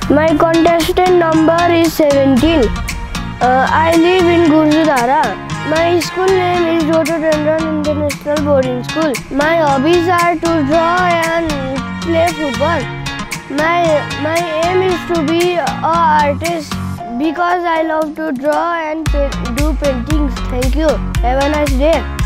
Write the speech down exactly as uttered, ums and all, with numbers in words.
My contestant number is seventeen. Uh, I live in Gurjudara. My school name is Meron International Boarding School. My hobbies are to draw and play football. My my aim is to be an artist because I love to draw and do paintings. Thank you. Have a nice day.